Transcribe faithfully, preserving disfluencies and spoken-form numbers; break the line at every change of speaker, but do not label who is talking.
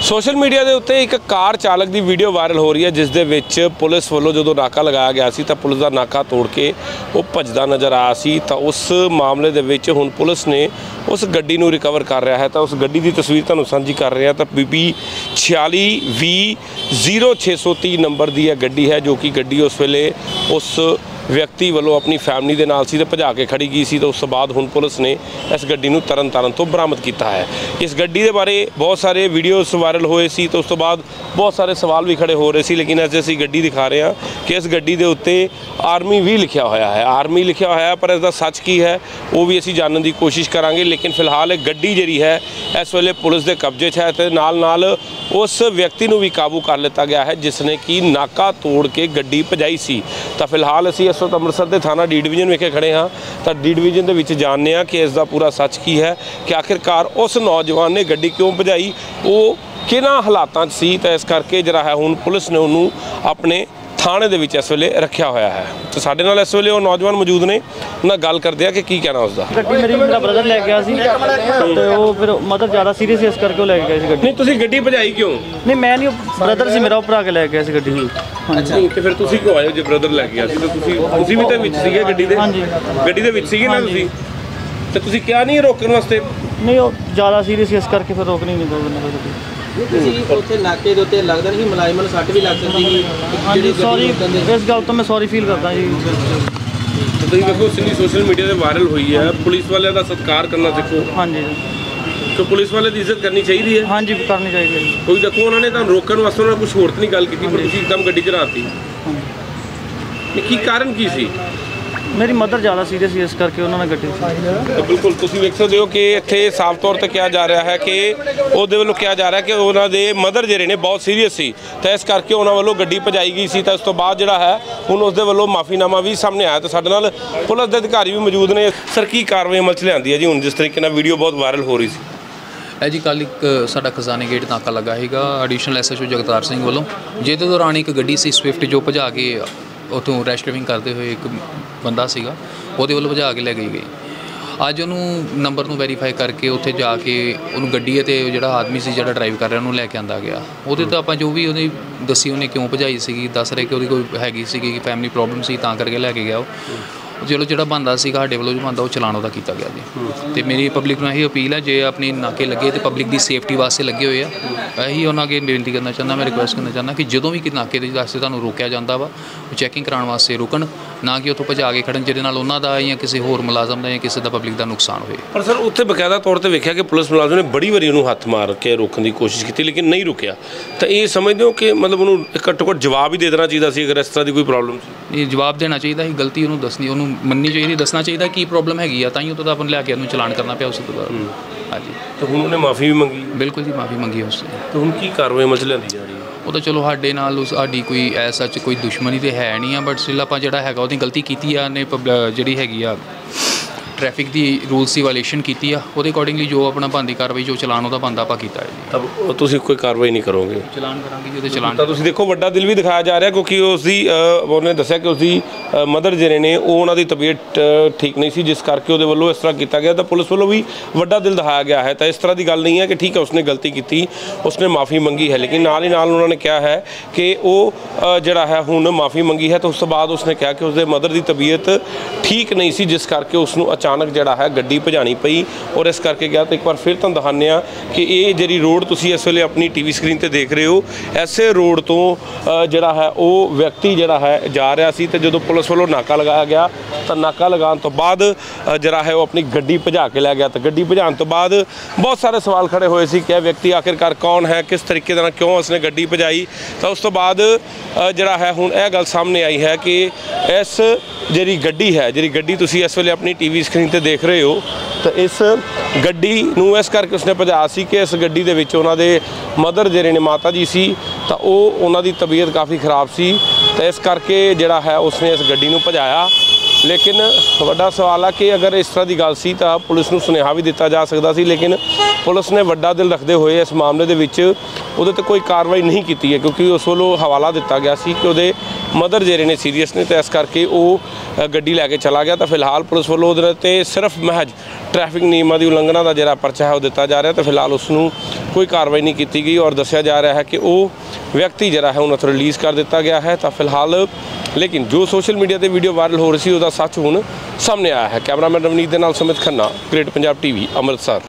Social media के उत्ते एक कार चालक की वीडियो वायरल हो रही है जिस दे विच पुलिस वालों जो नाका लगाया गया सी तो पुलिस का नाका तोड़ के वो भजदा नज़र आया सी। तो उस मामले दे विच हुण पुलिस ने उस गड्डी नूं रिकवर कर रहा है। तो उस गड्डी की तस्वीर तुहानूं सांझी कर रहे हैं। तो बी बी छियाली भी जीरो छे सौ तीह नंबर की यह गड्डी है जो कि गड्डी उस वेले उस व्यक्ति वालों अपनी फैमिली के नाल सी ते भजा के खड़ी गई सी। तो उस बाद हुण पुलिस ने इस गड्डी नूं तरन तारण तो बरामद किया है। इस गड्डी के बारे बहुत सारे वीडियोस वायरल होए सी तो उस तो बाद बहुत सारे सवाल भी खड़े हो रहे सी। लेकिन अज असीं गड्डी दिखा रहे हैं कि इस गड्डी के उत्ते आर्मी भी लिखा होया है आर्मी लिखा होया है पर इसका सच की है वो भी असीं जानने की कोशिश करांगे। लेकिन फिलहाल एक गड्डी जिहड़ी है इस वेले पुलिस के कब्जे है तो नाल नाल उस व्यक्ति नूं भी काबू कर लिया गया है जिसने कि नाका तोड़ के गड्डी भजाई सी। तो फिलहाल असीं इस वक्त अमृतसर के थाना डी डिवीजन विखे खड़े हाँ। तो डी डिवीजन के विच जानने आ कि इसका पूरा सच की है कि आखिरकार उस नौजवान ने गड्डी क्यों भजाई वो किन्हां हालातां च सी। तो इस करके जिहड़ा है हुण पुलिस ने उन्होंने अपने थाने दे विच इस वेले रखा होया है। तो साडे नाल इस वेले वो नौजवान मौजूद ने उन्हां गल करदे आ कि की कहना उसका।
गड्डी मेरी मेरा ब्रदर ले गया सी ते वो फिर मदर ज़्यादा सीरियस इस करके वो ले गया सी गड्डी।
नहीं तुसीं गड्डी भजाई क्यों?
नहीं मैं नहीं ब्रदर सी मेरा उपर आके ले गया सी गड्डी।
अच्छा तो फिर तुसीं क्यों आए जो ब्रदर ले गया सी? तो तुसीं तुसीं भी तो विच सीगे गड्डी दे? हाँ जी गड्डी दे विच सीगे ना तुसीं ते तुसीं क्या नहीं रोकण वास्ते? नहीं वो ज़्यादा सीरियस इस करके फिर रोकनी नहीं दो गड्डी।
नाके के उत्ते लगदा नहीं मुलाजमान नूं सट भी लग सकदी
जी। सॉरी इस गल तो मैं सॉरी फील करदा जी।
तो देखो सिंधी सोशल मीडिया से वायरल हुई है पुलिस वाले का सत्कार करना सीखो।
हाँ जी
तो पुलिस वाले की इज्जत करनी चाहिए है।
हाँ जी करनी चाहिए।
कोई देखो उन्होंने तो रोकने वास्ते उन्होंने कुछ होर नहीं गल की पर तुसीं एकदम गड्डी चढ़ाती की कारण की सी?
मेरी मदर ज़्यादा सीरियस इस करके उन्होंने गड्डी।
तो बिल्कुल तुसीं वेख सकते हो कि इत्थे साफ तौर पर कहा जा रहा है कि उहदे वल्लों कहा जा रहा है कि उन्होंने मदर जिहड़े ने बहुत सीरीयस सी तो इस करके उन्होंने वालों गड्डी भजाई गई सी। तो उस तो बाद जिहड़ा है हुण उसदे वल्लों माफ़ीनामा भी सामने आया। तो साडे नाल पुलिस के अधिकारी भी मौजूद ने। सर की कार्रवाई अमल च लिआंदी है जी हुण जिस तरीके नाल वीडियो बहुत वायरल हो रही सी?
है जी कल एक साडा खजाने गेट नाका लगा हैगा additional S H O Jagtar Singh वालों जिहदे दौरान एक गड्डी सी स्विफ्ट जो भजा के ਉੱਥੋਂ ਰੈਸ਼ ਡਰਾਈਵਿੰਗ ਕਰਦੇ ਹੋਏ ਇੱਕ ਬੰਦਾ ਸੀਗਾ ਉਹਦੇ ਵੱਲੋਂ ਭਜਾ ਕੇ ਲੈ ਗਈ ਗਈ। ਅੱਜ ਉਹਨੂੰ ਨੰਬਰ ਨੂੰ ਵੈਰੀਫਾਈ ਕਰਕੇ ਉੱਥੇ ਜਾ ਕੇ ਉਹਨੂੰ ਗੱਡੀ ਅਤੇ ਜਿਹੜਾ ਆਦਮੀ ਸੀ ਜਿਹੜਾ ਡਰਾਈਵ ਕਰ ਰਿਹਾ ਉਹਨੂੰ ਲੈ ਕੇ ਆਂਦਾ ਗਿਆ। ਉਹਦੇ ਤਾਂ ਆਪਾਂ ਜੋ ਵੀ ਉਹਦੀ ਦੱਸੀ ਉਹਨੇ ਕਿਉਂ ਭਜਾਈ ਸੀਗੀ ਦੱਸ ਰਹੇ ਕਿ ਉਹਦੀ ਕੋਈ ਹੈਗੀ ਸੀਗੀ ਕਿ ਫੈਮਿਲੀ ਪ੍ਰੋਬਲਮ ਸੀ ਤਾਂ ਕਰਕੇ ਲੈ ਕੇ ਗਿਆ ਉਹ। ਚਲੋ ਜਿਹੜਾ ਬੰਦਾ ਸੀਗਾ ਸਾਡੇ ਵੱਲੋਂ ਜੋ ਬੰਦਾ ਉਹ ਚਲਾਨ ਉਹਦਾ ਕੀਤਾ ਗਿਆ ਜੀ। ਤੇ ਮੇਰੀ ਪਬਲਿਕ ਨੂੰ ਇਹੀ ਅਪੀਲ ਹੈ ਜੇ ਆਪਣੀ ਨਾਕੇ ਲੱਗੇ ਤੇ ਪਬਲਿਕ ਦੀ ਸੇਫਟੀ ਵਾਸਤੇ ਲੱਗੇ ਹੋਏ ਆ ਇਹੀ ਉਹਨਾਂ ਅੱਗੇ ਬੇਨਤੀ ਕਰਨਾ ਚਾਹੁੰਦਾ ਮੈਂ ਰਿਕੁਐਸਟ ਕਰਨਾ ਚਾਹੁੰਦਾ ਕਿ ਜਦੋਂ ਵੀ ਕਿ ਨਾਕੇ ਦੇ ਵਾਸਤੇ ਤੁਹਾਨੂੰ ਰੋਕਿਆ ਜਾਂਦਾ ਵਾ ਉਹ ਚੈਕਿੰਗ ਕਰਾਉਣ ਵਾਸਤੇ ਰੁਕਣ ਨਾ ਕਿ ਉੱਥੋਂ ਭਜਾ ਕੇ ਖੜਨ ਜਿਹਦੇ ਨਾਲ ਉਹਨਾਂ ਦਾ ਜਾਂ ਕਿਸੇ ਹੋਰ ਮੁਲਾਜ਼ਮ ਦਾ ਜਾਂ ਕਿਸੇ ਦਾ ਪਬਲਿਕ ਦਾ ਨੁਕਸਾਨ ਹੋਏ।
ਪਰ ਸਰ ਉੱਥੇ ਬਕਾਇਦਾ ਤੌਰ ਤੇ ਵੇਖਿਆ ਕਿ ਪੁਲਿਸ ਮੁਲਾਜ਼ਮ ਨੇ ਬੜੀ ਵਾਰੀ ਉਹਨੂੰ ਹੱਥ ਮਾਰ ਕੇ ਰੋਕਣ ਦੀ ਕੋਸ਼ਿਸ਼ ਕੀਤੀ ਲੇਕਿਨ ਨਹੀਂ ਰੁਕਿਆ। ਤਾਂ ਇਹ ਸਮਝਦੇ ਹੋ ਕਿ ਮਤਲਬ ਉਹਨੂੰ ਘੱਟੋ ਘੱਟ ਜਵਾਬ ਹੀ ਦੇ ਦੇਣਾ ਚਾਹੀਦਾ ਸੀ ਅਗਰ ਇਸ ਤਰ੍ਹਾਂ ਦੀ ਕੋਈ ਪ੍ਰੋਬਲਮ ਸੀ?
ਇਹ ਜਵਾਬ ਦੇਣਾ ਚਾਹੀਦਾ ਸੀ ਗਲਤੀ ਉਹਨੂੰ ਦੱਸਣੀ ਉਹਨੂੰ ਮੰਨਣੀ ਚਾਹੀਦੀ ਦੱਸਣਾ ਚਾਹੀਦਾ ਕੀ ਪ੍ਰੋਬਲਮ ਹੈਗੀ ਆ ਤਾਂ ਹੀ ਉਹ ਤਾਂ ਆਪਾਂ ਲੈ ਕੇ ਉਹਨੂੰ ਚਲਾਨ ਕਰਨਾ ਪਿਆ ਉਸ ਤੋਂ ਬਾਅਦ। ਹਾਂਜੀ ਤਾਂ
ਹੁਣ ਉਹਨੇ ਮਾਫੀ ਵੀ ਮੰਗੀ?
ਬਿਲਕੁਲ ਜੀ ਮਾਫੀ ਮੰਗੀ ਉਸ ਤੋਂ।
ਤਾਂ ਹੁਣ ਕੀ ਕਾਰਵਾਈ ਅਮਲ 'ਚ ਲਿਆਂਦੀ ਜਾ ਰਹੀ ਹੈ?
ਉਹ ਤਾਂ ਚਲੋ ਸਾਡੇ ਨਾਲ ਸਾਡੀ ਕੋਈ ਐਸਾ ਚ ਕੋਈ ਦੁਸ਼ਮਣੀ ਤਾਂ ਹੈ ਨਹੀਂ ਆ ਬਟ ਸਟਿਲ ਆਪਾਂ ਜਿਹੜਾ ਹੈਗਾ ਉਹਦੀ ਗਲਤੀ ਕੀਤੀ ਆ ਨੇ ਜਿਹੜੀ ਹੈਗੀ ਆ ट्रैफिक की रूल्स की वायलेशन की वो अकॉर्डिंगली जो अपना बनती कार्रवाई जो चलान वह बनता आप किया है जी।
अब तुम कोई कार्रवाई नहीं करोगे?
चलान करांगे जी चलान।
तो तुम देखो वड्डा दिल भी दिखाया जा रहा क्योंकि उसकी उन्होंने दसिया कि उसकी मदर जिहड़े ने उन्होंने तबीयत ठीक नहीं सी जिस करके वो वालों इस तरह किया गया। तो पुलिस वालों भी वड्डा दिल दिखाया गया है। तो इस तरह की गल नहीं है कि ठीक है उसने गलती की उसने माफ़ी मंगी है लेकिन नाल ही नाल उन्होंने कहा है कि वो जिहड़ा है हुण माफ़ी मंगी है। तो उस तो बाद उसने कहा कि उसके मदर की तबीयत ठीक नहीं सी जिस करके उसनूं अचानक जिहड़ा है गड्डी भजानी पई और इस करके गया। तो एक बार फिर तुहानूं दिखाने आ कि ये जिहड़ी रोड तुसीं इस वेले अपनी टीवी स्क्रीन ते देख रहे हो ऐसे रोड तो जिहड़ा है वो व्यक्ति जिहड़ा है जा रहा सी ते जदों पुलिस वालों नाका लगाया गया तो नाका लगाने तो बाद जिहड़ा है वो अपनी गड्डी भजा के लै गया। तो गड्डी भजाने तो बाद बहुत सारे सवाल खड़े हुए सी कि व्यक्ति आखिरकार कौन है किस तरीके नाल क्यों उसने गड्डी भजाई। तो उस तो बाद जिहड़ा है हुण यह गल सामने आई है कि इस जिहड़ी गड्डी है जिहड़ी गड्डी तुसीं इस वेले अपनी टीवी स्क्रीन ते देख रहे हो तो इस गड्डी नूं इस करके उसने भजाया सी कि इस गड्डी दे विच उन्हां दे मदर जिहड़े ने माता जी सी तो वो उन्हां दी तबीयत काफ़ी खराब सी। तो इस करके जिहड़ा है उसने इस गड्डी नूं भजाया। लेकिन वड्डा सवाल है कि अगर इस तरह की गल सी तो पुलिस नूं सुनेहा भी दिता जा सकता सी लेकिन पुलिस ने वड्डा दिल रखते हुए इस मामले दे विच उहदे ते कोई कार्रवाई नहीं की है क्योंकि उस वालों हवाला दिता गया सी कि उहदे मदर जिहड़े ने सीरीयस ने। तो इस करके वो गड्डी लैके चला गया। तो फिलहाल पुलिस वालों उहदे ते सिर्फ महज ट्रैफिक नियमां दी उलंघना का जिहड़ा परचा है वो दिता जा रहा। तो फिलहाल उसनूं ਕੋਈ ਕਾਰਵਾਈ ਨਹੀਂ ਕੀਤੀ ਗਈ ਔਰ ਦੱਸਿਆ ਜਾ ਰਿਹਾ ਹੈ ਕਿ ਉਹ ਵਿਅਕਤੀ ਜਿਹੜਾ ਹੈ ਉਹਨਾਂ ਤੋਂ ਰਿਲੀਜ਼ ਕਰ ਦਿੱਤਾ ਗਿਆ ਹੈ। ਤਾਂ ਫਿਲਹਾਲ ਲੇਕਿਨ ਜੋ ਸੋਸ਼ਲ ਮੀਡੀਆ ਤੇ ਵੀਡੀਓ ਵਾਇਰਲ ਹੋ ਰਹੀ ਸੀ ਉਹਦਾ ਸੱਚ ਹੁਣ ਸਾਹਮਣੇ ਆਇਆ ਹੈ। ਕੈਮਰਾਮੈਨ ਰਵਨੀਤ ਦੇ ਨਾਲ ਸੁਮਿਤ ਖੰਨਾ, ਗ੍ਰੇਟ ਪੰਜਾਬ ਟੀਵੀ, ਅੰਮ੍ਰਿਤਸਰ।